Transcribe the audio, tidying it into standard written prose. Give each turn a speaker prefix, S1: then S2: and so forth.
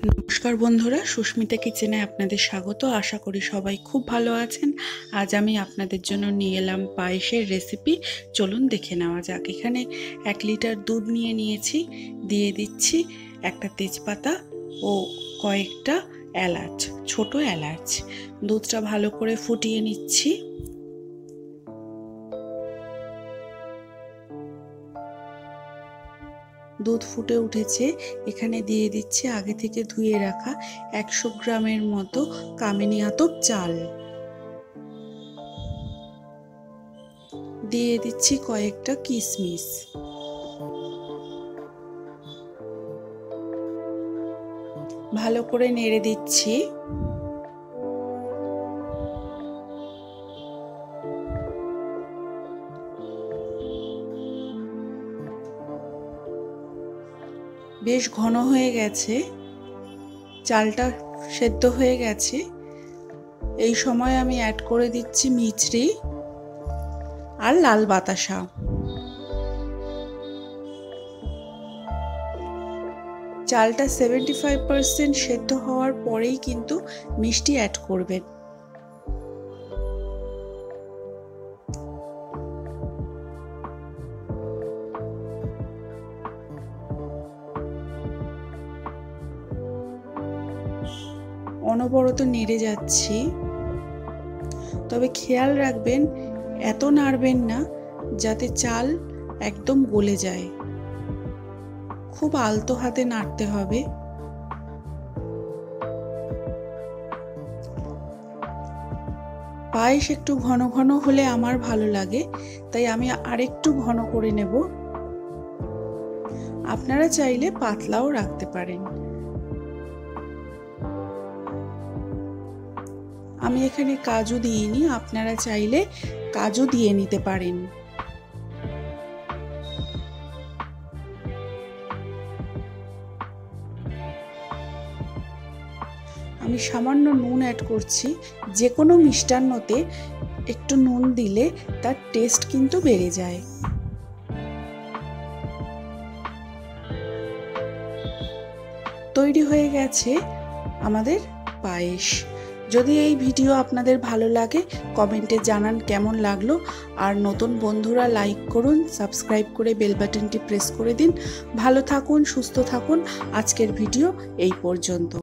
S1: নমস্কার বন্ধুরা, সুস্মিতা কিচেনে আপনাদের স্বাগত। আশা করি সবাই খুব ভালো আছেন। আজ আমি আপনাদের জন্য নিয়ে এলাম পায়েসের রেসিপি। চলুন দেখে নেওয়া যাক। এখানে 1 লিটার দুধ নিয়েছি। দিয়ে দিচ্ছি একটা তেজপাতা ও কয়েকটা এলাচ, ছোট এলাচ। দুধটা ভালো করে ফুটিয়ে নিচ্ছি। দুধ ফুটে উঠেছে। এখানে দিয়ে দিচ্ছি আগে থেকে ধুয়ে রাখা 100 গ্রামের মতো কামিনী আতপ চাল। দিয়ে দিচ্ছি কয়েকটা কিশমিশ। ভালো করে নেড়ে দিচ্ছি। বেশ ঘন হয়ে গেছে, চালটা সেদ্ধ হয়ে গেছে। এই সময় আমি অ্যাড করে দিচ্ছি মিছরি আর লাল বাতাসা। চালটা 75% সেদ্ধ হওয়ার পরেই কিন্তু মিষ্টি অ্যাড করবেন। অনবরত নেড়ে যাচ্ছি, তবে খেয়াল রাখবেন এত নাড়বেন না যাতে চাল একদম গলে যায়। খুব আলতো হাতে নাড়তে হবে। পায়েস একটু ঘন ঘন হলে আমার ভালো লাগে, তাই আমি আরেকটু ঘন করে নেব। আপনারা চাইলে পাতলাও রাখতে পারেন। আমি এখানে কাজু দিইনি, আপনারা চাইলে কাজু দিয়ে নিতে পারেন। আমি সামান্য নুন অ্যাড করছি। যে কোনো মিষ্টান্নতে একটু নুন দিলে তার টেস্ট কিন্তু বেড়ে যায়। তৈরি হয়ে গেছে আমাদের পায়েস। যদি এই ভিডিও আপনাদের ভালো লাগে কমেন্টে জানান কেমন লাগলো। আর নতুন বন্ধুরা লাইক করুন, সাবস্ক্রাইব করে বেল বাটনটি প্রেস করে দিন। ভালো থাকুন, সুস্থ থাকুন। আজকের ভিডিও এই পর্যন্ত।